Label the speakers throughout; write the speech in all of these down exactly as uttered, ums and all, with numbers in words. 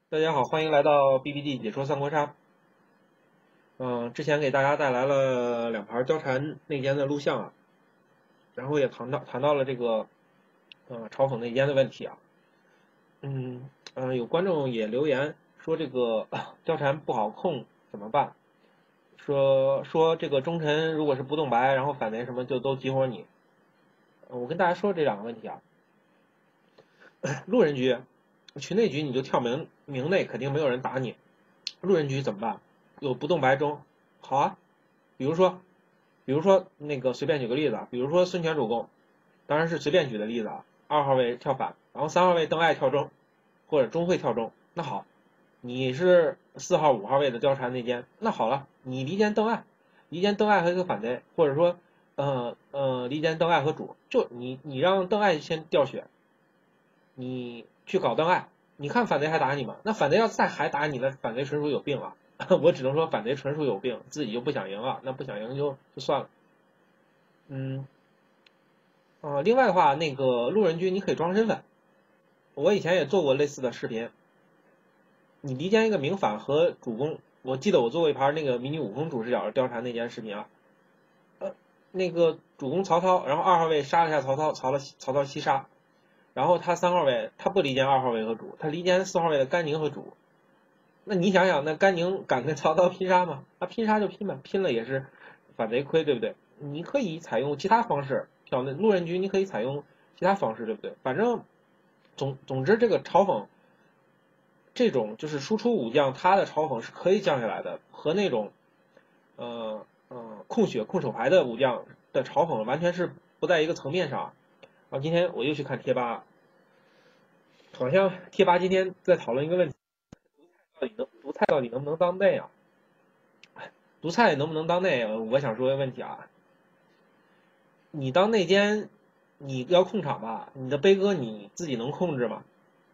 Speaker 1: 大家好，欢迎来到 B B D 解说三国杀。嗯，之前给大家带来了两盘貂蝉内奸的录像啊，然后也谈到谈到了这个呃嘲讽内奸的问题啊。嗯呃，有观众也留言说这个貂蝉不好控怎么办？说说这个忠臣如果是不动白，然后反贼什么就都激活你。呃我跟大家说这两个问题啊，路人局群内局你就跳明明内，肯定没有人打你。路人局怎么办？有不动白中，好啊，比如说比如说那个随便举个例子啊，比如说孙权主公，当然是随便举的例子啊，二号位跳反，然后三号位邓艾跳中，或者中会跳中，那好，你是四号五号位的貂蝉内奸，那好了，你离间邓艾，离间邓艾和一个反贼，或者说呃呃离间邓艾和主，就你你让邓艾先掉血，你去搞邓艾，你看反贼还打你吗？那反贼要再还打你，那反贼纯属有病了。我只能说反贼纯属有病，自己就不想赢了，那不想赢就就算了。嗯，呃，另外的话，那个路人局你可以装身份，我以前也做过类似的视频。你离间一个明反和主公，我记得我做过一盘那个迷你悟空主视角貂蝉那件视频啊。呃，那个主公曹操，然后二号位杀了一下曹操，曹了曹操七杀，然后他三号位他不离间二号位和主，他离间四号位的甘宁和主。那你想想，那甘宁敢跟曹操拼杀吗？他拼杀就拼吧，拼了也是反贼亏，对不对？你可以采用其他方式挑那路人局，你可以采用其他方式，对不对？反正总总之，这个嘲讽这种就是输出武将，他的嘲讽是可以降下来的，和那种呃呃控血控手牌的武将的嘲讽完全是不在一个层面上。啊，今天我又去看贴吧，好像贴吧今天在讨论一个问题，到底能独菜到底能不能当内啊？独菜能不能当内？我想说个问题啊，你当内奸，你要控场吧，你的悲歌你自己能控制吗？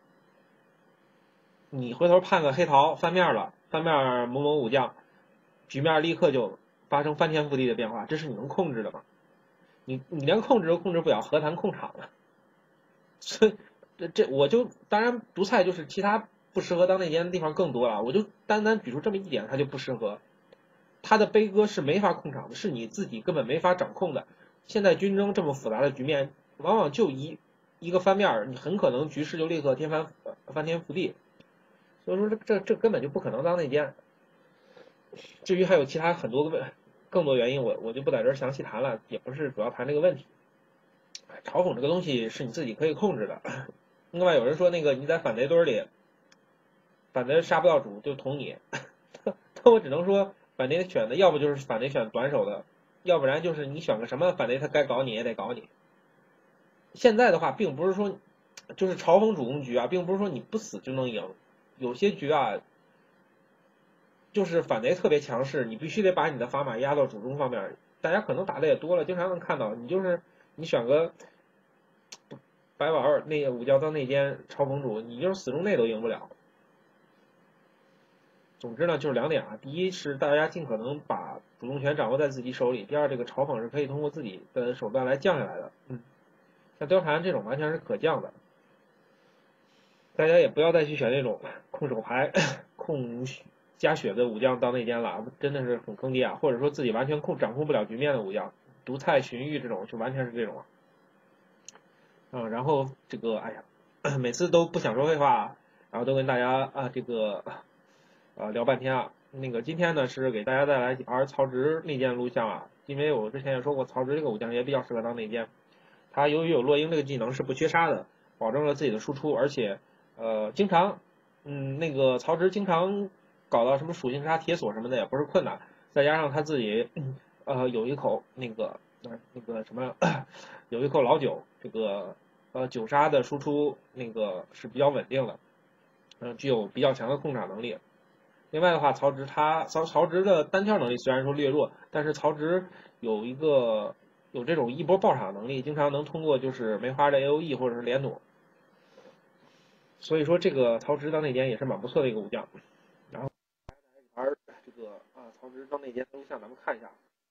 Speaker 1: 你回头判个黑桃翻面了，翻面某某武将，局面立刻就发生翻天覆地的变化，这是你能控制的吗？你你连控制都控制不了，何谈控场呢？所以这这我就当然独菜就是其他不适合当内奸的地方更多了，我就单单举出这么一点，它就不适合。他的悲歌是没法控场的，是你自己根本没法掌控的。现在军争这么复杂的局面，往往就一一个翻面，你很可能局势就立刻天翻翻天覆地。所以说这这这根本就不可能当内奸。至于还有其他很多个更多原因，我我就不在这儿详细谈了，也不是主要谈这个问题。嘲讽这个东西是你自己可以控制的。另外有人说那个你在反贼堆里，反贼杀不到主就捅你，那我只能说反贼选的要不就是反贼选短手的，要不然就是你选个什么反贼他该搞你也得搞你。现在的话，并不是说就是嘲讽主攻局啊，并不是说你不死就能赢，有些局啊就是反贼特别强势，你必须得把你的砝码压到主攻方面。大家可能打的也多了，经常能看到，你就是你选个白玩那个武将当内奸超盟主，你就是死中内都赢不了。总之呢，就是两点啊，第一是大家尽可能把主动权掌握在自己手里，第二这个嘲讽是可以通过自己的手段来降下来的。嗯，像貂蝉这种完全是可降的，大家也不要再去选那种控手牌、控加血的武将当内奸了，真的是很坑爹啊！或者说自己完全控掌控不了局面的武将，独菜荀彧这种就完全是这种。嗯，然后这个哎呀，每次都不想说废话，然后都跟大家啊这个呃聊半天啊。那个今天呢是给大家带来几盘曹植内奸录像啊，因为我之前也说过，曹植这个武将也比较适合当内奸。他由于有落鹰这个技能是不缺杀的，保证了自己的输出，而且呃经常嗯那个曹植经常搞到什么属性杀铁锁什么的也不是困难，再加上他自己呃有一口那个那个什么有一口老酒，这个呃九杀的输出那个是比较稳定的，嗯、呃、具有比较强的控场能力。另外的话，曹植他曹曹植的单挑能力虽然说略弱，但是曹植有一个有这种一波爆场能力，经常能通过就是梅花的 A O E 或者是连弩，所以说这个曹植当内奸也是蛮不错的一个武将。然后玩这个啊曹植当内奸录像咱们看一下，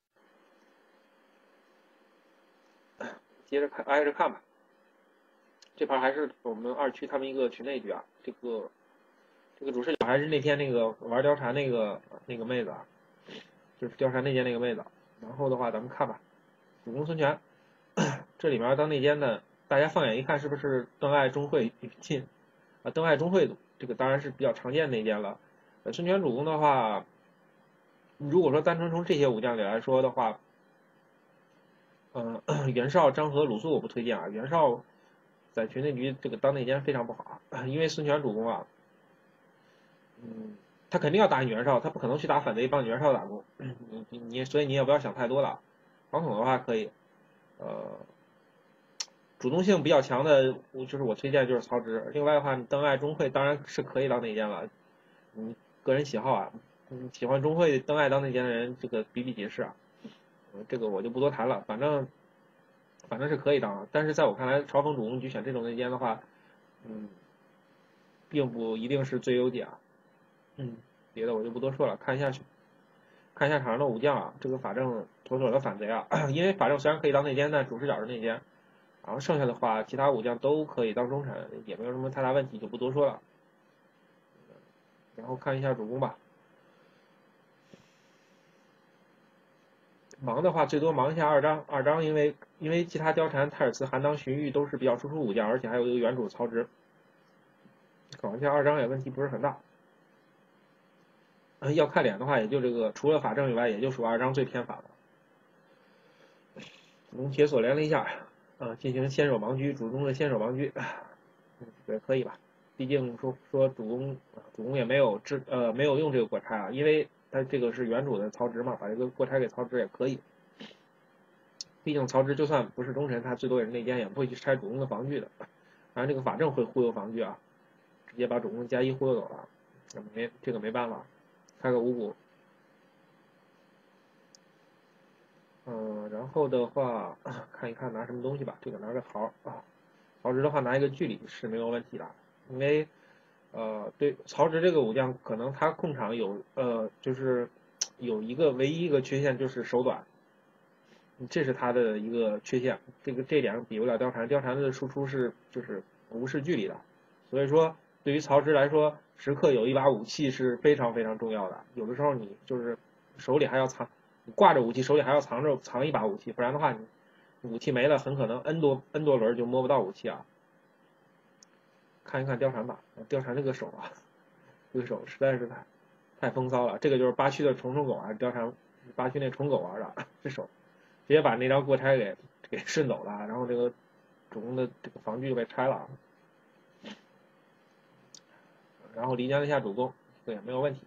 Speaker 1: 接着看挨着看吧。这盘还是我们二区他们一个群内局啊，这个这个主视角还是那天那个玩貂蝉那个那个妹子啊，就是貂蝉内奸那个妹子。然后的话，咱们看吧，主公孙权，这里面当内奸的，大家放眼一看，是不是邓艾、钟会、李沁啊？邓艾、钟会这个当然是比较常见内奸了。呃，孙权主公的话，如果说单纯从这些武将里来说的话，嗯、呃，袁绍、张合、鲁肃我不推荐啊。袁绍在群内局这个当内奸非常不好啊，因为孙权主公啊，嗯，他肯定要打你袁绍，他不可能去打反贼帮你袁绍打工，你你你，所以你也不要想太多了。王统的话可以，呃，主动性比较强的，我就是我推荐就是曹植。另外的话，你邓艾、钟会当然是可以当内奸了，你个人喜好啊，你喜欢钟会、邓艾当内奸的人，这个比比皆是啊。这个我就不多谈了，反正反正是可以当，但是在我看来，朝奉主公局选这种内奸的话，嗯，并不一定是最优解啊。嗯，别的我就不多说了，看一下看一下场上的武将啊，这个法正妥妥的反贼啊，因为法正虽然可以当内奸，但主视角是内奸，然后剩下的话，其他武将都可以当忠臣，也没有什么太大问题，就不多说了。然后看一下主公吧，忙的话最多忙一下二张，二张因为因为其他貂蝉、泰尔茨、韩当、荀彧都是比较输出武将，而且还有一个原主曹植，搞一下二张也问题不是很大。要看脸的话，也就这个除了法正以外，也就属二张最偏反了。主公铁锁连了一下，啊，进行先手盲车，主公的先手盲车，嗯，也可以吧。毕竟说说主公，主公也没有制呃没有用这个过差啊，因为他这个是原主的曹植嘛，把这个过差给曹植也可以。毕竟曹植就算不是忠臣，他最多也是内奸，也不会去拆主公的防具的。当然这个法正会忽悠防具啊，直接把主公加一忽悠走了，没这个没办法，开个五谷。嗯，然后的话看一看拿什么东西吧，这个拿个桃啊，曹植的话拿一个距离是没有问题的，因为呃对曹植这个武将可能他控场有呃就是有一个唯一一个缺陷就是手短，这是他的一个缺陷，这个这点比不了貂蝉，貂蝉的输出是就是无视距离的，所以说对于曹植来说，时刻有一把武器是非常非常重要的，有的时候你就是手里还要藏。你挂着武器，手里还要藏着藏一把武器，不然的话，你武器没了，很可能 n 多 n 多轮就摸不到武器啊。看一看貂蝉吧，貂蝉这个手啊，这个手实在是太太风骚了。这个就是八区的虫虫狗啊，貂蝉八区那虫狗玩的，这手直接把那张过差给给顺走了，然后这个主公的这个防具就被拆了，然后离间了一下主公，这个也没有问题。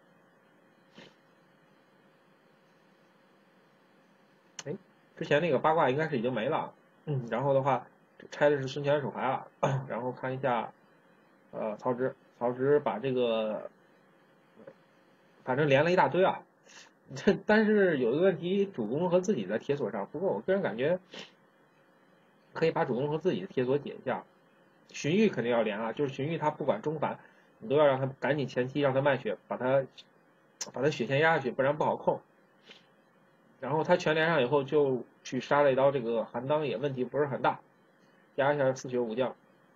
Speaker 1: 哎，之前那个八卦应该是已经没了，嗯，然后的话拆的是孙权手牌了，然后看一下，呃，曹植，曹植把这个反正连了一大堆啊，这但是有一个问题，主公和自己的铁锁上，不过我个人感觉可以把主公和自己的铁锁解一下，荀彧肯定要连啊，就是荀彧他不管中反，你都要让他赶紧前期让他卖血，把他把他血线压下去，不然不好控。然后他全连上以后，就去杀了一刀这个韩当，也问题不是很大，压一下四血武将。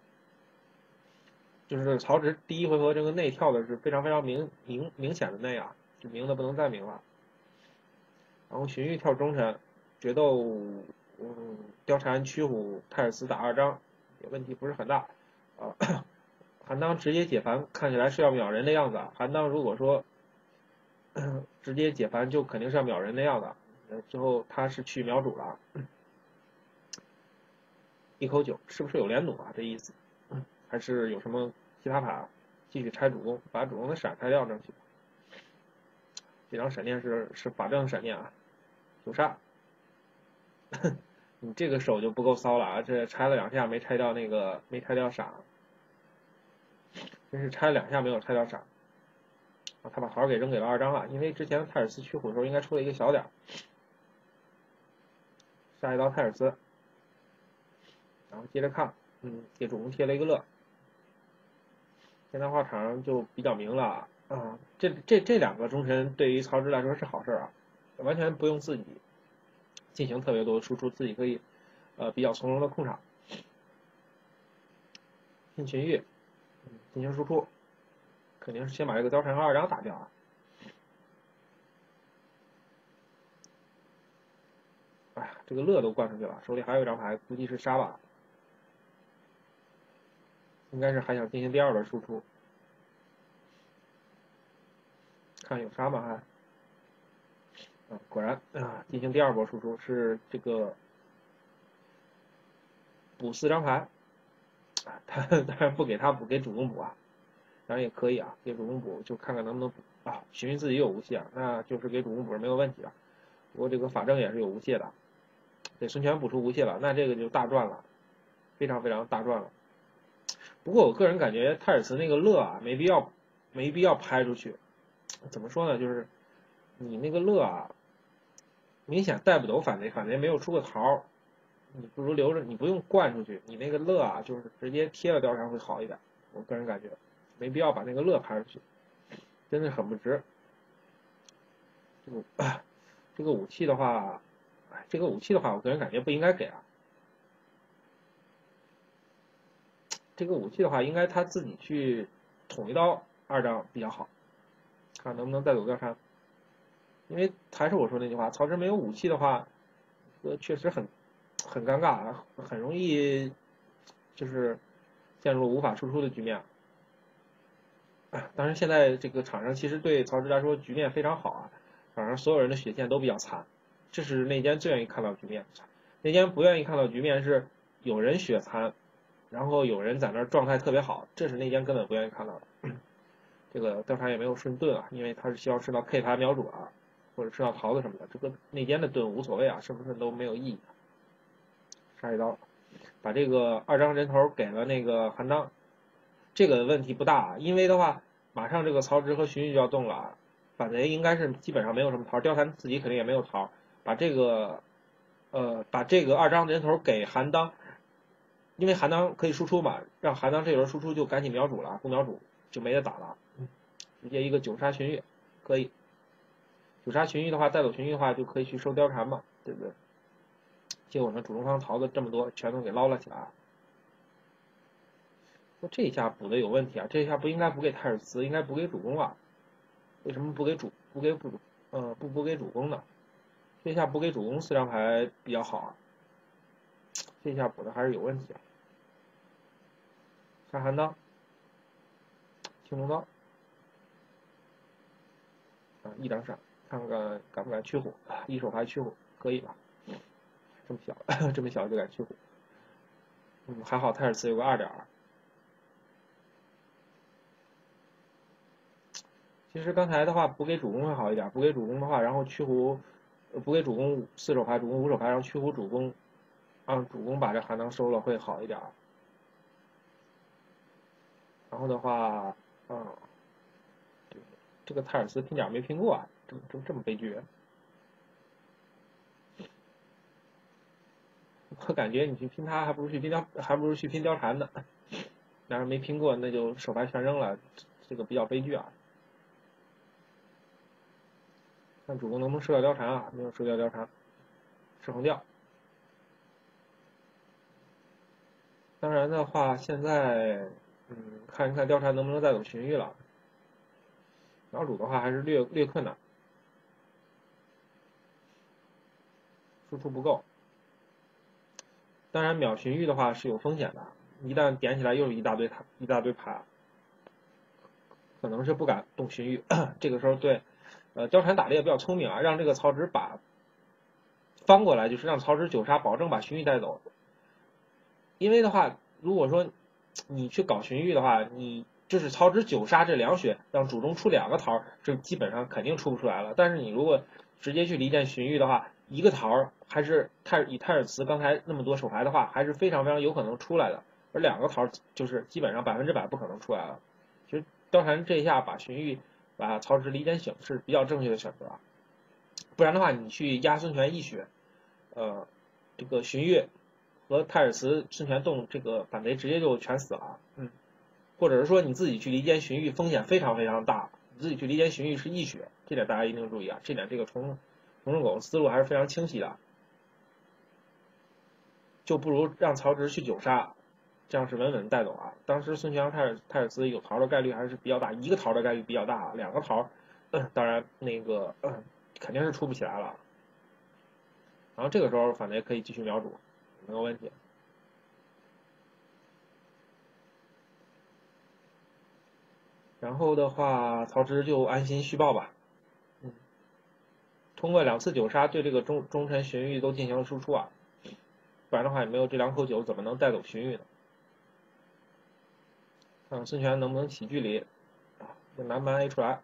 Speaker 1: 就是曹植第一回合这个内跳的是非常非常明明明显的内啊，就明的不能再明了。然后荀彧跳忠臣，决斗，嗯，貂蝉、曲虎、泰尔茨打二张，也问题不是很大。啊，韩当直接解烦，看起来是要秒人的样子啊。韩当如果说直接解烦，就肯定是要秒人的样子。最后他是去秒主了，一口酒是不是有连弩啊？这意思，还是有什么其他法？继续拆主公，把主公的闪拆掉争取。这张闪电是是法正闪电啊，九杀。你这个手就不够骚了啊！这拆了两下没拆掉那个没拆掉闪，真是拆了两下没有拆掉闪。啊，他把桃给扔给了二张了，因为之前泰尔斯驱虎的时候应该出了一个小点。下一刀泰尔斯，然后接着看，嗯，给主公贴了一个乐。现在话场上就比较明了啊，这这这两个忠臣对于曹植来说是好事啊，完全不用自己进行特别多的输出，自己可以呃比较从容的控场。进荀彧，进行输出， 肯定是先把这个貂蝉和二张打掉啊。哎呀，这个乐都灌出去了，手里还有一张牌，估计是杀吧，应该是还想进行第二轮输出，看有杀吗还？啊，果然啊，进行第二波输出是这个补四张牌，他当然不给他补，给主公补啊，当然也可以啊，给主公补就看看能不能补啊。寻觅自己有无懈啊，那就是给主公补是没有问题的。不过这个法正也是有无懈的，给孙权补出无懈了，那这个就大赚了，非常非常大赚了。不过我个人感觉泰尔茨那个乐啊，没必要没必要拍出去。怎么说呢？就是你那个乐啊，明显带不走反贼，反贼没有出个桃，你不如留着，你不用灌出去，你那个乐啊，就是直接贴了貂蝉会好一点。我个人感觉，没必要把那个乐拍出去，真的很不值。这个这个武器的话，这个武器的话，我个人感觉不应该给啊。这个武器的话，应该他自己去捅一刀二张比较好，看能不能带走貂蝉。因为还是我说那句话，曹植没有武器的话，呃，确实很很尴尬，很容易就是陷入无法输出的局面。当然，现在这个场上其实对曹植来说局面非常好啊，场上所有人的血线都比较残，这是内奸最愿意看到局面。内奸不愿意看到局面是有人血残，然后有人在那儿状态特别好，这是内奸根本不愿意看到的。这个貂蝉也没有顺盾啊，因为他是希望顺到 K 牌瞄准啊，或者顺到桃子什么的。这个内奸的盾无所谓啊，顺不顺都没有意义。杀一刀，把这个二张人头给了那个韩当，这个问题不大，因为的话，马上这个曹植和荀彧就要动了，反贼应该是基本上没有什么桃，貂蝉自己肯定也没有桃，把这个，呃，把这个二张人头给韩当，因为韩当可以输出嘛，让韩当这轮输出就赶紧瞄主了，不瞄主就没得打了，直接一个九杀荀彧，可以，九杀荀彧的话，带走荀彧的话就可以去收貂蝉嘛，对不对？结果呢，主动方桃子这么多，全都给捞了起来。说这一下补的有问题啊！这一下不应该补给泰尔茨，应该补给主公啊？为什么不给主不给主呃不补给主公呢？这一下补给主公四张牌比较好啊，这一下补的还是有问题啊！杀韩当，青龙刀啊，一张闪，看看敢不敢驱虎，一手牌驱虎可以吧？这么小这么小就敢驱虎，嗯，还好泰尔茨有个二点二。其实刚才的话补给主公会好一点，补给主公的话，然后驱胡，补给主公四手牌，主公五手牌，然后驱胡主公，让主公把这韩当收了会好一点。然后的话，嗯，这个泰尔斯拼点没拼过啊，这么这么这么悲剧。我感觉你去拼他，还不如去拼貂，还不如去拼貂蝉呢。但是没拼过，那就手牌全扔了，这个比较悲剧啊。看主公能不能射掉貂蝉啊？没有射掉貂蝉，是横吊。当然的话，现在嗯，看一看貂蝉能不能带走荀彧了。瞄主的话还是略略困难，输出不够。当然秒荀彧的话是有风险的，一旦点起来又是一大堆塔一大堆牌，可能是不敢动荀彧。这个时候对，呃，貂蝉打的也比较聪明啊，让这个曹植把翻过来，就是让曹植九杀，保证把荀彧带走。因为的话，如果说你去搞荀彧的话，你就是曹植九杀这两血，让主中出两个桃，这基本上肯定出不出来了。但是你如果直接去离间荀彧的话，一个桃还是泰以泰尔茨刚才那么多手牌的话，还是非常非常有可能出来的。而两个桃就是基本上百分之百不可能出来了。其实貂蝉这一下把荀彧把曹植离间醒是比较正确的选择，不然的话你去压孙权一血，呃，这个荀彧和泰尔茨孙权动这个反贼直接就全死了，嗯，或者是说你自己去离间荀彧风险非常非常大，你自己去离间荀彧是一血，这点大家一定注意啊，这点这个重重正狗思路还是非常清晰的，就不如让曹植去九杀， 样是稳稳带走啊。当时孙权和泰尔泰尔斯有桃的概率还是比较大，一个桃的概率比较大，两个桃，嗯、当然那个、嗯、肯定是出不起来了。然后这个时候反正也可以继续秒主，没有问题。然后的话，曹植就安心续报吧。嗯，通过两次九杀对这个忠忠臣荀彧都进行了输出啊，不然的话也没有这两口酒，怎么能带走荀彧呢？看看孙权能不能起距离啊，这南蛮 A 出来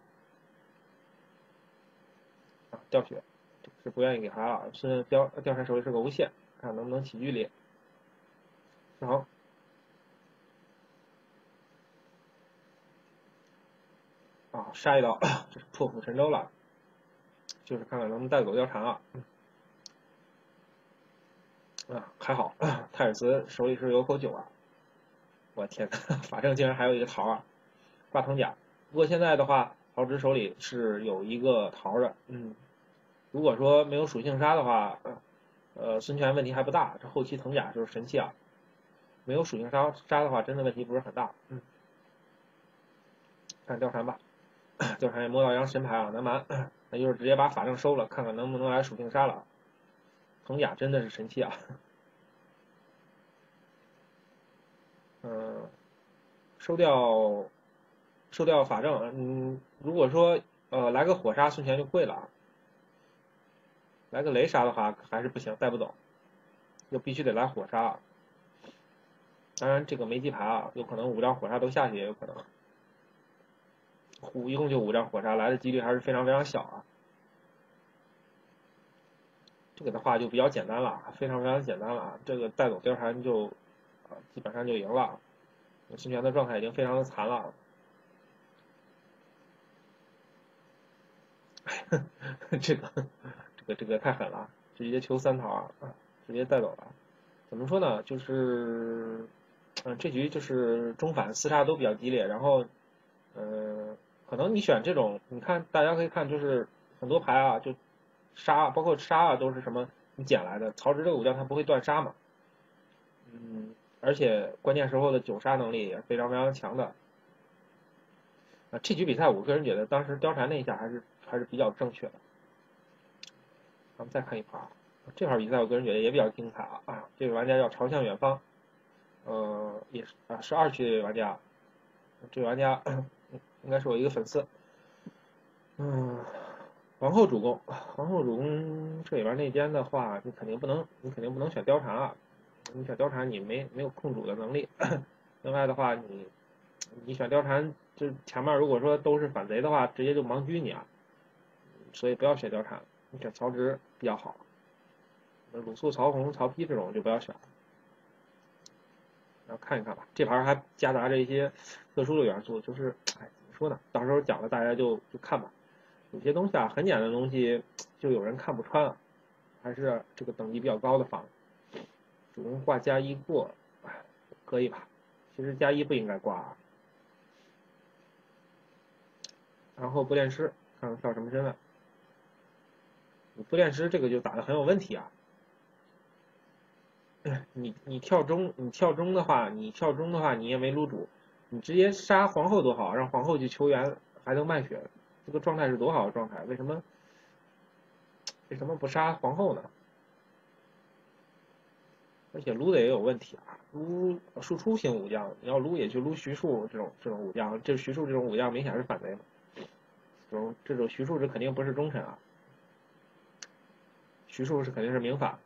Speaker 1: 啊，掉血，是不愿意给孩啊。是貂貂蝉手里是个无限，看能不能起距离。好，啊，杀一刀，这是破釜沉舟了，就是看看能不能带走貂蝉啊。啊，还好，泰尔斯手里是有口酒啊。我天哪，法正竟然还有一个桃啊，挂藤甲。不过现在的话，曹植手里是有一个桃的，嗯，如果说没有属性杀的话，呃，孙权问题还不大，这后期藤甲就是神器啊。没有属性杀杀的话，真的问题不是很大。嗯，看貂蝉吧，貂蝉也摸到一张神牌啊，南蛮，那就是直接把法正收了，看看能不能来属性杀了。藤甲真的是神器啊。嗯，收掉收掉法正，嗯，如果说呃来个火杀，孙权就跪了。来个雷杀的话还是不行，带不走，就必须得来火杀。当然这个没记牌啊，有可能五张火杀都下去，也有可能。虎一共就五张火杀，来的几率还是非常非常小啊。这个的话就比较简单了，非常非常简单了。这个带走貂蝉就啊基本上就赢了。孙权的状态已经非常的残了。这个这个这个太狠了，直接求三桃啊，直接带走了。怎么说呢？就是，嗯、呃，这局就是中反厮杀都比较激烈，然后，嗯、呃，可能你选这种，你看大家可以看，就是很多牌啊，就杀，包括杀啊，都是什么你捡来的。曹植这个武将他不会断杀嘛，嗯，而且关键时候的九杀能力也非常非常强的。啊，这局比赛我个人觉得当时貂蝉那一下还是还是比较正确的。咱们再看一盘，这盘比赛我个人觉得也比较精彩啊！啊，这位玩家叫朝向远方，呃，也是啊，是二区的一位玩家，这位玩家应该是我一个粉丝。嗯，皇后主攻，皇后主攻这里边内奸的话，你肯定不能，你肯定不能选貂蝉啊！你选貂蝉，你没没有控主的能力。另外的话，你你选貂蝉，这前面如果说都是反贼的话，直接就盲狙你啊！所以不要选貂蝉，你选曹植比较好。鲁肃、曹洪、曹丕这种就不要选了。然后看一看吧，这盘还夹杂着一些特殊的元素，就是哎怎么说呢？到时候讲了大家就就看吧。有些东西啊，很简单的东西就有人看不穿啊，还是这个等级比较高的房。主攻挂加一过，哎，可以吧？其实加一不应该挂啊。然后不练师，看看跳什么身份。不练师这个就打得很有问题啊。你你跳中，你跳中的话，你跳中的话，你也没撸主，你直接杀皇后多好，让皇后去求援，还能卖血，这个状态是多好的状态？为什么为什么不杀皇后呢？而且撸的也有问题啊，撸输出型武将，你要撸也去撸徐庶这种这种武将，这徐庶这种武将明显是反贼嘛，这种这种徐庶这肯定不是忠臣啊，徐庶是肯定是明反。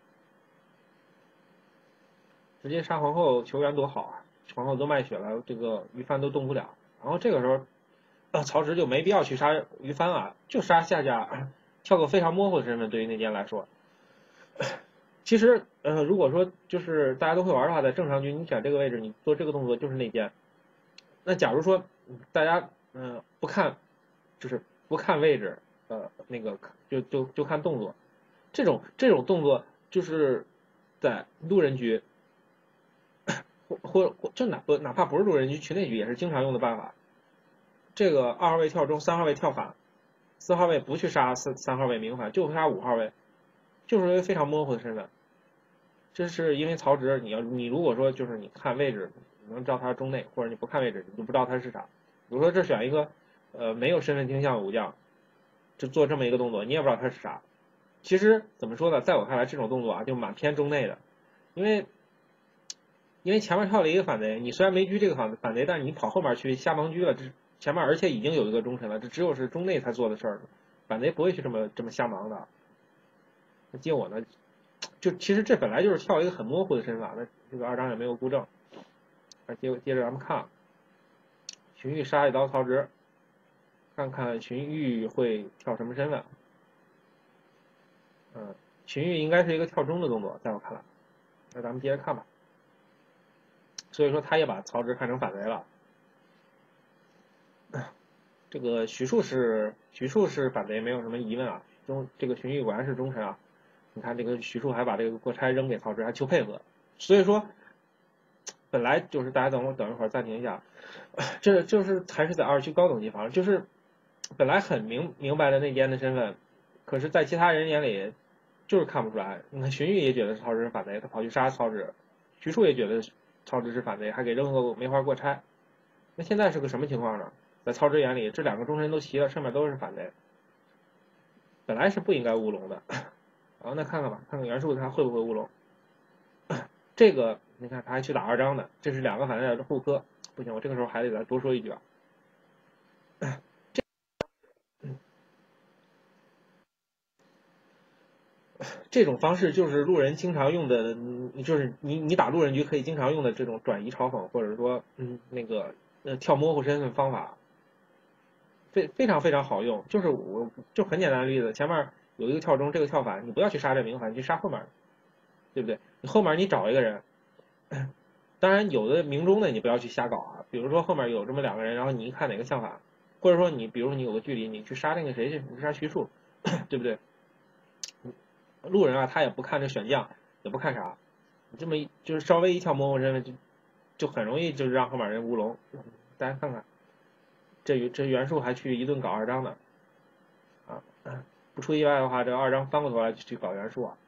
Speaker 1: 直接杀皇后求援多好啊！皇后都卖血了，这个于帆都动不了。然后这个时候，呃、曹植就没必要去杀于帆啊，就杀夏家，跳个非常模糊的身份。对于内奸来说，其实呃，如果说就是大家都会玩的话，在正常局你选这个位置，你做这个动作就是内奸。那假如说大家嗯、呃、不看，就是不看位置，呃那个就就就看动作，这种这种动作就是在路人局。或或就哪不哪怕不是路人局，群内局也是经常用的办法。这个二号位跳中，三号位跳反，四号位不去杀三三号位明反，就杀五号位，就是一个非常模糊的身份。 这是因为曹植，你要你如果说就是你看位置，你能知道他是中内，或者你不看位置，你就不知道他是啥。比如说这选一个呃没有身份倾向的武将，就做这么一个动作，你也不知道他是啥。其实怎么说呢，在我看来，这种动作啊就蛮偏中内的，因为因为前面跳了一个反贼，你虽然没狙这个反反贼，但是你跑后面去瞎盲狙了，这前面而且已经有一个忠臣了，这只有是中内才做的事儿，反贼不会去这么这么瞎盲的。那接我呢，就其实这本来就是跳一个很模糊的身法，那这个二张也没有固正。那接接着咱们看，荀彧杀一刀曹植，看看荀彧会跳什么身份。嗯，荀彧应该是一个跳中的动作，在我看来。那咱们接着看吧。所以说他也把曹植看成反贼了。这个徐庶是徐庶是反贼，没有什么疑问啊。中这个荀彧果然是忠臣啊。你看这个徐庶还把这个过差扔给曹植，还求配合。所以说，本来就是大家等我等一会儿暂停一下，这就是还是在二区高等地方，就是本来很明明白的内奸的身份，可是，在其他人眼里就是看不出来。你看荀彧也觉得曹植是反贼，他跑去杀曹植；徐庶也觉得曹植是反贼，还给扔个梅花过差。那现在是个什么情况呢？在曹植眼里，这两个忠臣都齐了，上面都是反贼，本来是不应该乌龙的。好，那看看吧，看看袁术他会不会乌龙。这个你看他还去打二张的，这是两个反贼的互磕。不行，我这个时候还得再多说一句啊。这这种方式就是路人经常用的，就是你你打路人局可以经常用的这种转移嘲讽，或者说嗯那个呃跳模糊身份方法，非非常非常好用。就是我就很简单的例子，前面有一个跳中，这个跳反，你不要去杀这明反，你去杀后面，对不对？你后面你找一个人。当然，有的明中的你不要去瞎搞啊。比如说后面有这么两个人，然后你一看哪个相反，或者说你，比如说你有个距离，你去杀那个谁去，你去杀徐庶，对不对？路人啊，他也不看这选将，也不看啥，你这么一就是稍微一跳模糊身份，就就很容易就是让后面人乌龙。大家看看，这这袁术还去一顿搞二张的啊，不出意外的话，这二张翻过头来就去搞袁术啊。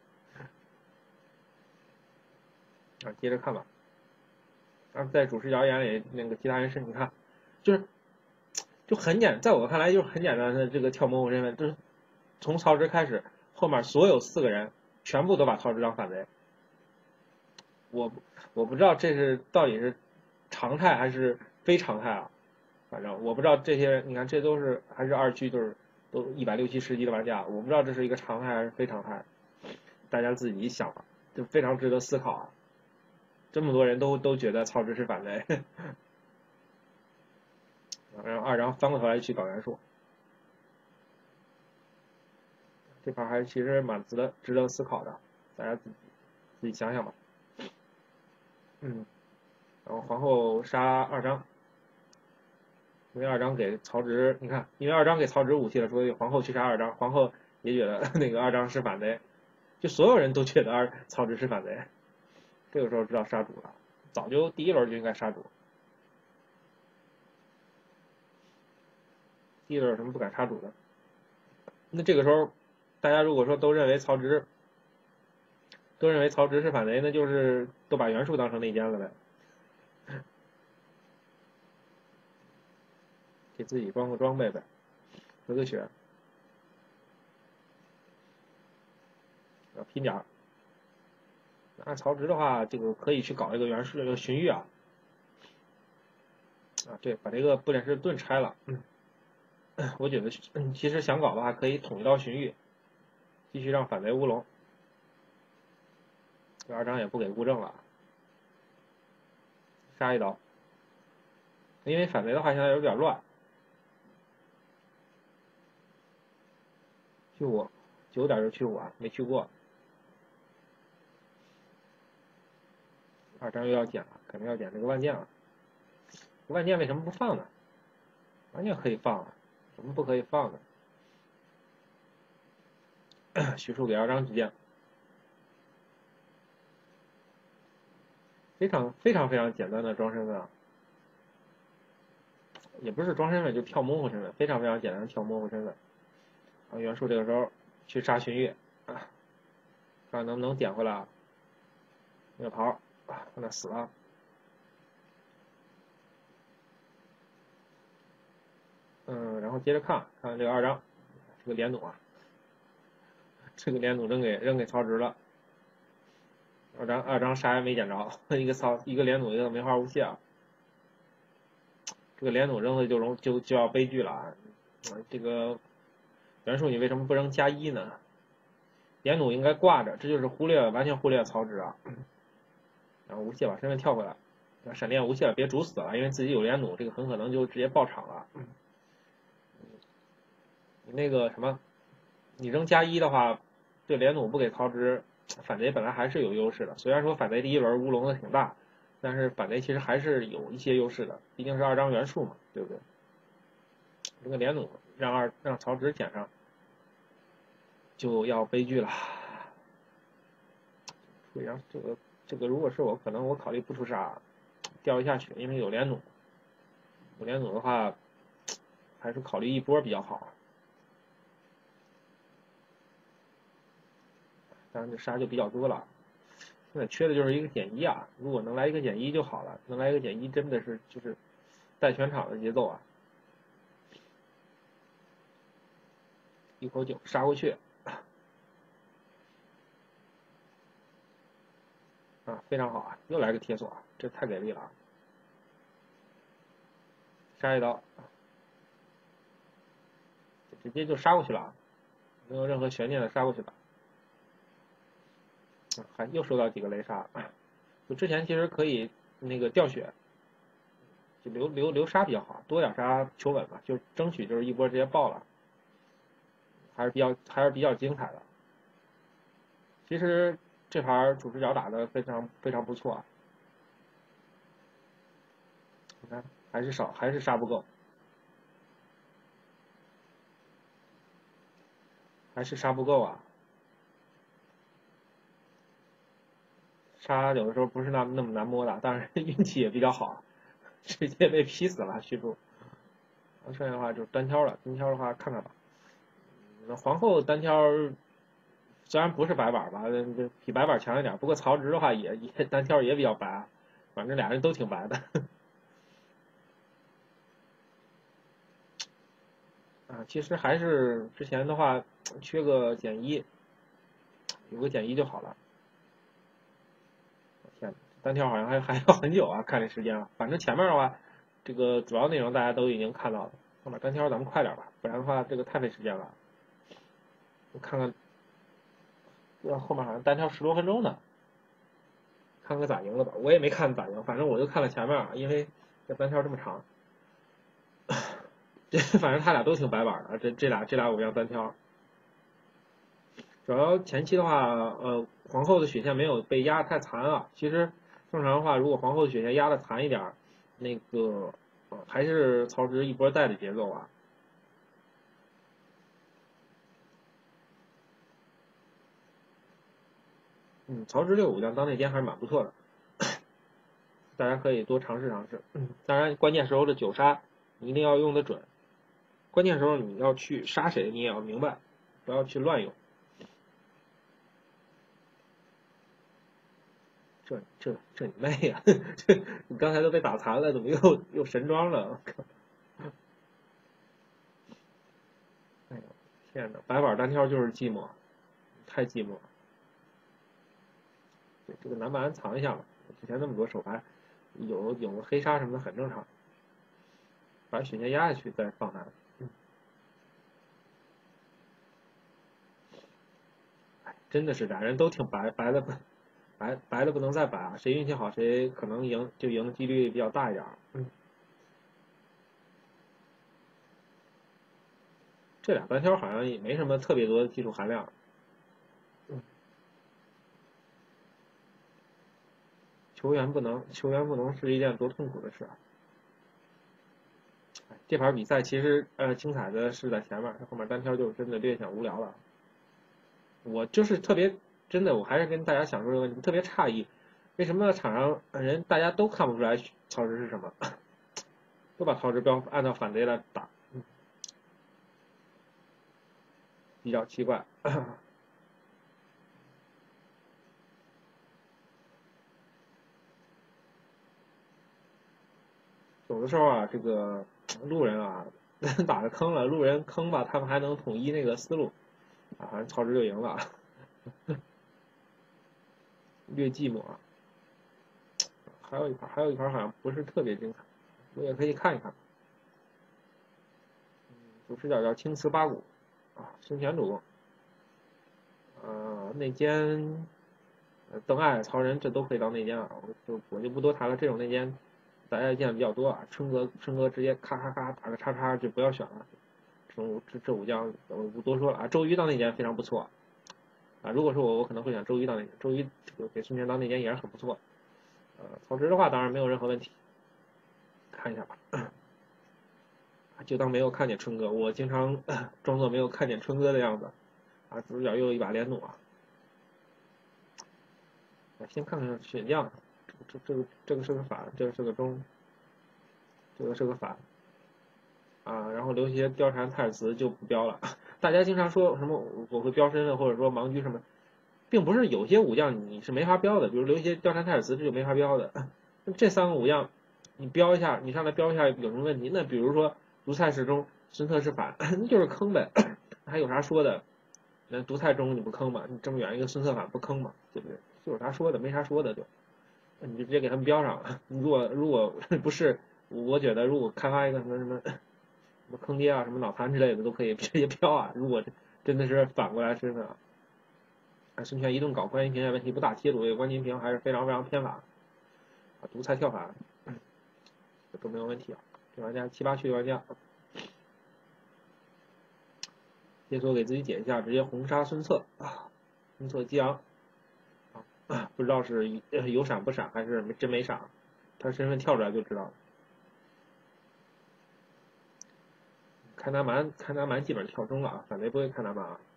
Speaker 1: 啊，接着看吧。啊，在主视角眼里，那个其他人是，你看，就是就很简，在我看来就是很简单的这个跳模糊身份，就是从曹植开始，后面所有四个人全部都把曹植当反贼。我我不知道这是到底是常态还是非常态啊，反正我不知道这些人，你看这都是还是二区，就是都一百六七十级的玩家，我不知道这是一个常态还是非常态，大家自己想吧，就非常值得思考啊。这么多人都都觉得曹植是反贼，然后二张翻过头来去搞袁术，这盘还其实蛮值得值得思考的，大家自己自己想想吧。嗯，然后皇后杀二张，因为二张给曹植，你看，因为二张给曹植武器了，所以皇后去杀二张，皇后也觉得那个二张是反贼，就所有人都觉得二曹植是反贼。这个时候知道杀主了，早就第一轮就应该杀主。第一轮有什么不敢杀主的？那这个时候，大家如果说都认为曹植，都认为曹植是反贼，那就是都把袁术当成内奸了呗。给自己装个装备呗，回个血，拼点儿。按曹植的话，这个可以去搞一个袁术，这个荀彧啊，啊对，把这个不点士盾拆了。嗯，我觉得，嗯，其实想搞的话，可以统一到荀彧，继续让反贼乌龙。这二张也不给顾正了，杀一刀。因为反贼的话现在有点乱。去五，九点就去五啊，没去过。二张又要捡了，肯定要捡这个万箭了。万箭为什么不放呢？万箭可以放啊，怎么不可以放呢？徐庶给二张举剑，非常非常非常简单的装身份啊，也不是装身份，就跳模糊身份，非常非常简单的跳模糊身份。啊，袁术这个时候去杀荀彧，啊，看能不能点回来啊？ 那个桃啊，那死了。嗯，然后接着看看这个二张，这个连弩啊，这个连弩扔给扔给曹植了。二张二张啥也没捡着，一个曹一个连弩一个梅花无懈啊。这个连弩扔的就容就就要悲剧了啊！这个袁术你为什么不扔加一呢？连弩应该挂着，这就是忽略完全忽略曹植啊。然后无懈把身份跳回来，闪电无懈别煮死了，因为自己有连弩，这个很可能就直接爆场了。你那个什么，你扔加一的话，这连弩不给曹植，反贼本来还是有优势的。虽然说反贼第一轮乌龙的挺大，但是反贼其实还是有一些优势的，毕竟是二张袁术嘛，对不对？这个连弩让二让曹植捡上，就要悲剧了。所以让这个这个如果是我，可能我考虑不出杀，掉一下去，因为有连弩。有连弩的话，还是考虑一波比较好。当然这杀就比较多了。现在缺的就是一个减一啊，如果能来一个减一就好了，能来一个减一真的是就是带全场的节奏啊。一口酒杀过去，啊，非常好啊，又来个铁索，这太给力了啊！杀一刀，直接就杀过去了啊，没有任何悬念的杀过去了。还又收到几个雷杀，就之前其实可以那个掉血，就留留留杀比较好，多点杀求稳嘛，就争取就是一波直接爆了，还是比较还是比较精彩的。其实这盘主视角打的非常非常不错啊，你看还是少还是杀不够，还是杀不够啊。杀有的时候不是那那么难摸的，当然运气也比较好，直接被劈死了虚竹。剩下的话就是单挑了，单挑的话看看吧。那皇后单挑虽然不是白板吧，比白板强一点，不过曹植的话也也单挑也比较白，反正俩人都挺白的。啊，其实还是之前的话缺个减一，有个减一就好了。天，单挑好像还还要很久啊，看这时间了。反正前面的话，这个主要内容大家都已经看到了，后面单挑咱们快点吧，不然的话这个太费时间了。我看看，这后面好像单挑十多分钟呢，看看咋赢了吧。我也没看咋赢，反正我就看了前面啊，因为这单挑这么长，这反正他俩都挺白板的，这这俩这俩偶像单挑。主要前期的话，呃，皇后的血线没有被压太残啊。其实正常的话，如果皇后的血线压的残一点，那个、呃、还是曹植一波带的节奏啊。嗯，曹植这个武将当内奸还是蛮不错的，大家可以多尝试尝试。嗯，当然关键时候的九杀你一定要用得准，关键时候你要去杀谁你也要明白，不要去乱用。这这这你妹呀！这你刚才都被打残了，怎么又又神装了？哎呦天哪，白板单挑就是寂寞，太寂寞了。这个南蛮藏一下吧，之前那么多手牌，有有个黑杀什么的很正常，把血线压下去再放他。嗯，哎，真的是俩人都挺白，白的不白白的不能再白啊，谁运气好谁可能赢就赢的几率比较大一点。嗯，这俩单挑好像也没什么特别多的技术含量。嗯，球员不能球员不能是一件多痛苦的事啊。这盘比赛其实呃精彩的是在前面，后面单挑就真的略显无聊了。我就是特别真的，我还是跟大家想说这个问题，特别诧异，为什么场上人大家都看不出来曹植是什么，都把曹植标按照反贼来打，比较奇怪。 有的时候啊，这个路人啊打着坑了，路人坑吧，他们还能统一那个思路啊，反正曹植就赢了，略寂寞啊。还有一盘，还有一盘好像不是特别精彩，我也可以看一看。主视角叫青瓷八股啊，孙权主公，呃，内奸。邓艾、曹仁这都可以当内奸啊，我就我就不多谈了。这种内奸大家见的比较多啊。春哥春哥直接咔咔咔打个叉叉就不要选了。这种这这武将我不多说了啊。周瑜当内奸非常不错啊。如果是我，我可能会选周瑜当内奸。周瑜这个给孙权当内奸也是很不错。呃，曹植的话当然没有任何问题。看一下吧，就当没有看见春哥。我经常装作没有看见春哥的样子啊。主角又有一把连弩啊。先看看选将，这这个这个是个反，这个是个中，这个是个反，啊，然后刘协、貂蝉、太史慈就不标了。大家经常说什么我会标身份，或者说盲狙什么，并不是有些武将你是没法标的，比如刘协、貂蝉、太史慈这就没法标的。这三个武将你标一下，你上来标一下有什么问题？那比如说独菜是中，孙策是反，那就是坑呗，还有啥说的？那独菜中你不坑吗？你这么远一个孙策反不坑吗？对不对？就有啥说的，没啥说的就，你就直接给他们标上。如果如果不是，我觉得如果开发一个什么什么什么坑爹啊、什么脑残之类的，都可以直接标啊。如果真的是反过来身份啊，孙权一顿搞关金平也问题不大，贴主关金平还是非常非常偏反啊，独裁跳反这都没有问题啊。这玩家七八区的玩家，解锁给自己解一下，直接红杀孙策啊，孙策激昂。不知道是有闪不闪还是真没闪，他身份跳出来就知道了。开南蛮，开南蛮基本跳中了啊，反贼不会开南蛮啊。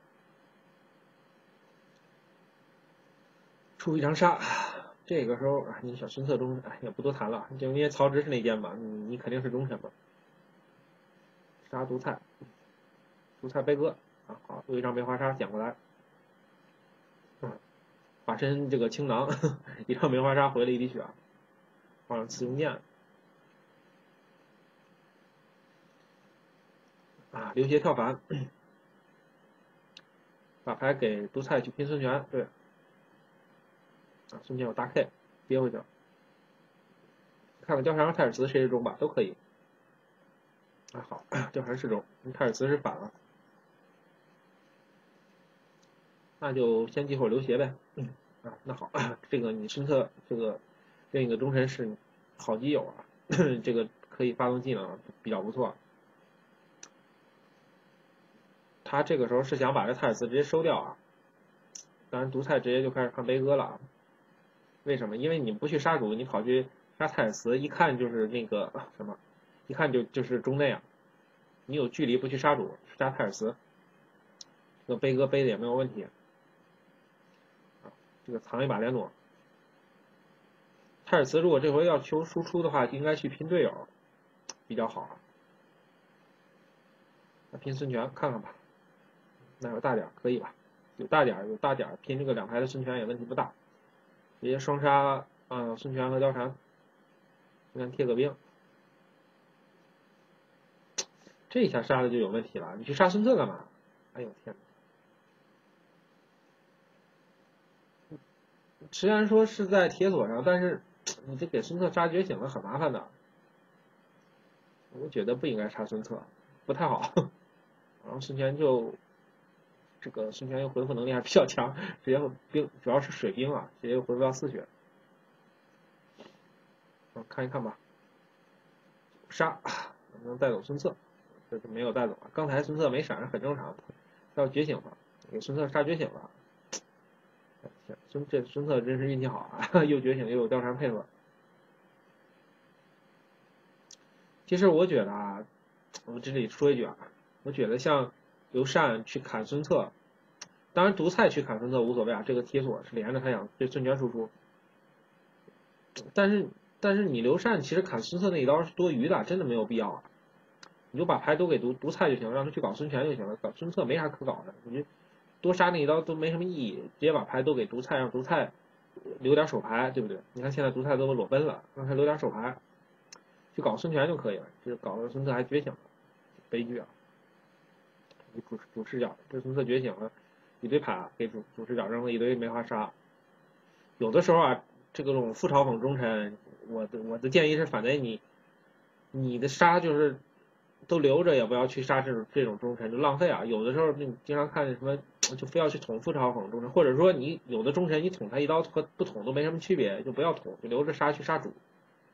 Speaker 1: 出一张杀，这个时候啊，你小孙策忠也不多谈了，就因为曹植是内奸嘛，你你肯定是忠臣嘛。杀独菜，独菜悲歌啊，好，有一张梅花杀捡过来。嗯，法身这个青囊，一张梅花杀回了一滴血，放上刺用剑。啊，刘协跳反，把牌给独菜去拼孙权，对，啊，孙权有大 K， 憋回去了。看看貂蝉和太史慈谁是中吧，都可以。啊好，貂蝉是中，太史慈是反了，那就先记会刘协呗。嗯啊，那好，这个你孙策这个另一个忠臣是好基友啊，这个可以发动技能，比较不错。他这个时候是想把这太史慈直接收掉啊，当然独菜直接就开始看悲歌了。为什么？因为你不去杀主，你跑去杀太史慈，一看就是那个什么，一看就就是中内啊。你有距离不去杀主，杀太史慈，这个悲歌背的也没有问题。啊，这个藏一把连弩。太史慈如果这回要求输出的话，应该去拼队友比较好。那拼孙权看看吧，那有大点可以吧？有大点有大点拼这个两排的孙权也问题不大，直接双杀啊孙权和貂蝉，孙权贴个兵，这一下杀的就有问题了。你去杀孙策干嘛？哎呦天哪！虽然说是在铁索上，但是你这给孙策杀觉醒了很麻烦的。我觉得不应该杀孙策，不太好。然后孙权就这个孙权又回复能力还比较强，直接兵主要是水兵啊，直接回复到四血。嗯，看一看吧。杀能不能带走孙策？这就没有带走啊。刚才孙策没闪是很正常的，要觉醒了，给孙策杀觉醒了。孙这孙策真是运气好啊，又觉醒又有貂蝉配合。其实我觉得啊，我这里说一句啊，我觉得像刘禅去砍孙策，当然独菜去砍孙策无所谓啊，这个铁索是连着他想对孙权输出。但是但是你刘禅其实砍孙策那一刀是多余的，真的没有必要啊。你就把牌都给独独菜就行了，让他去搞孙权就行了，搞孙策没啥可搞的，你就多杀那一刀都没什么意义，直接把牌都给独菜，让独菜留点手牌，对不对？你看现在独菜都裸奔了，让他留点手牌。 去搞孙权就可以了，这搞得孙策还觉醒了，悲剧啊！主主视角，这孙策觉醒了，一堆牌给主主视角扔了一堆梅花杀。有的时候啊，这个种副嘲讽忠臣，我的我的建议是反对你，你的杀就是都留着，也不要去杀这种这种忠臣，就浪费啊。有的时候你经常看什么，就非要去捅副嘲讽忠臣，或者说你有的忠臣你捅他一刀和不捅都没什么区别，就不要捅，就留着杀去杀主。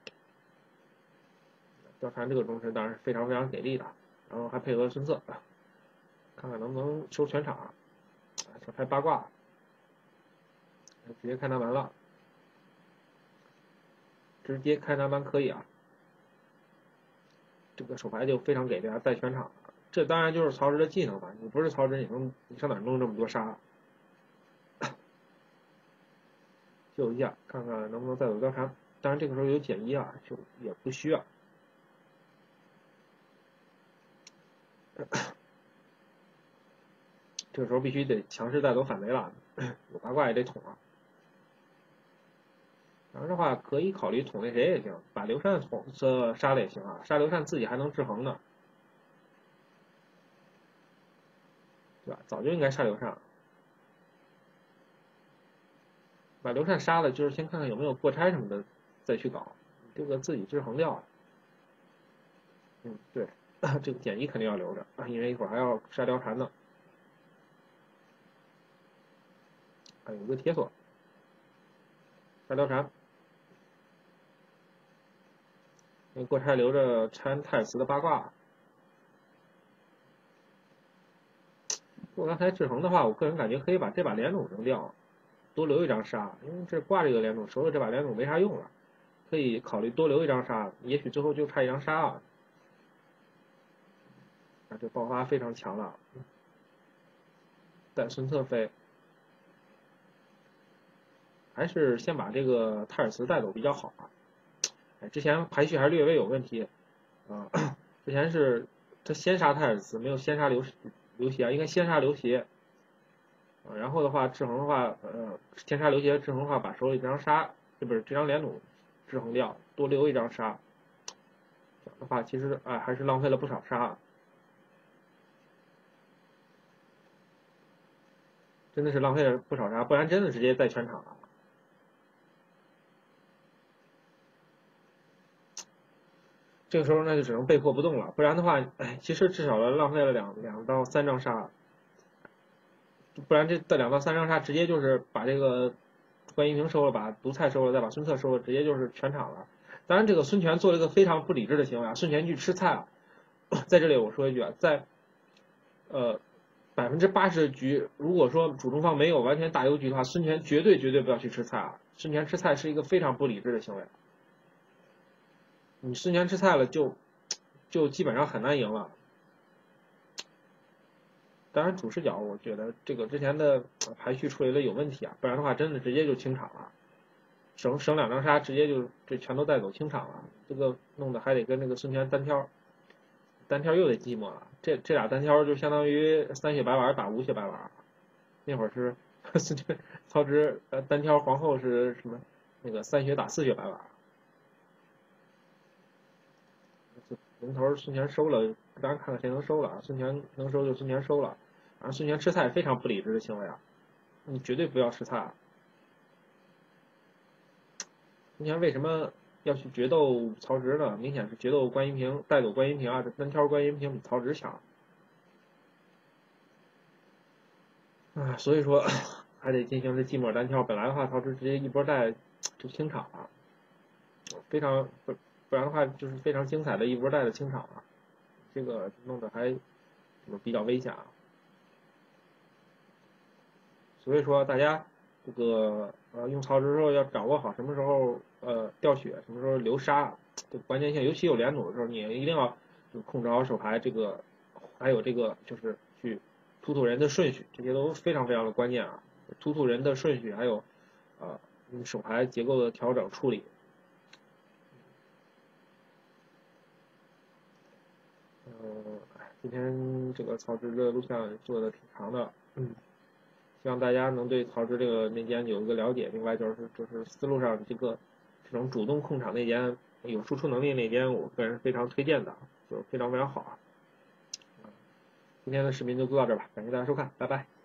Speaker 1: 貂蝉这个忠臣当然是非常非常给力的，然后还配合孙策，看看能不能收全场。这拍八卦，直接开南门了，直接开南门可以啊。这个手牌就非常给力啊，带全场。这当然就是曹植的技能吧，你不是曹植，你能你上哪弄这么多杀？救一下，看看能不能再走貂蝉。当然这个时候有减一啊，就也不需要。这个时候必须得强势带走反贼了，有八卦也得捅啊。当然的话，可以考虑捅那谁也行，把刘禅捅这杀了也行啊，杀刘禅自己还能制衡呢，对吧？早就应该杀刘禅，把刘禅杀了，就是先看看有没有过差什么的，再去搞，这个自己制衡掉。嗯，对，这个减一肯定要留着，因为一会儿还要杀貂蝉呢。啊，有个铁索，杀貂蝉。那过差留着掺太史慈的八卦。如果刚才制衡的话，我个人感觉可以把这把连弩扔掉，多留一张杀，因为这挂这个连弩，手里这把连弩没啥用了，可以考虑多留一张杀，也许最后就差一张杀啊。啊，这爆发非常强了，带孙策飞，还是先把这个泰尔茨带走比较好啊。哎，之前排序还是略微有问题啊，之前是他先杀泰尔茨，没有先杀刘刘协，应该先杀刘协。然后的话，制衡的话，呃，先杀刘协制衡的话，把手里这张杀，这不是这张连弩制衡掉，多留一张杀。这样的话，其实哎还是浪费了不少杀，真的是浪费了不少杀，不然真的直接带全场了。这个时候那就只能被迫不动了，不然的话，哎，其实至少浪费了两两到三张杀，不然这这两到三张杀直接就是把这个关云平收了，把毒菜收了，再把孙策收了，直接就是全场了。当然，这个孙权做了一个非常不理智的行为啊，孙权去吃菜啊。在这里我说一句啊，在呃百分之八十的局，如果说主动方没有完全大优局的话，孙权绝对绝对不要去吃菜啊！孙权吃菜是一个非常不理智的行为。你孙权吃菜了就，就基本上很难赢了。当然主视角，我觉得这个之前的排序处理的有问题啊，不然的话真的直接就清场了，省省两张杀，直接就这全都带走清场了。这个弄得还得跟这个孙权单挑，单挑又得寂寞了。这这俩单挑就相当于三血白丸打五血白丸，那会儿是孙权曹植呃单挑皇后是什么？那个三血打四血白丸。龙头孙权收了，当然看看谁能收了啊！孙权能收就孙权收了，啊，孙权吃菜非常不理智的行为啊，你绝对不要吃菜啊！孙权为什么要去决斗曹植呢？明显是决斗关云平，带走关云平啊，这单挑关云平比曹植强啊，所以说还得进行这寂寞单挑。本来的话，曹植直接一波带就清场了，非常不不然的话就是非常精彩的一波带的清场了，这个弄得还比较危险啊。所以说大家这个呃用曹植的时候要掌握好什么时候呃掉血，什么时候流沙，这个关键性，尤其有连弩的时候，你一定要就控制好手牌，这个还有这个就是去突突人的顺序，这些都非常非常的关键啊。突突人的顺序，还有呃手牌结构的调整处理。嗯、呃，今天这个曹植的录像做的挺长的，嗯。希望大家能对曹植这个内奸有一个了解，另外就是就是思路上这个这种主动控场内奸有输出能力那间，我个人非常推荐的，就是非常非常好啊。今天的视频就做到这儿吧，感谢大家收看，拜拜。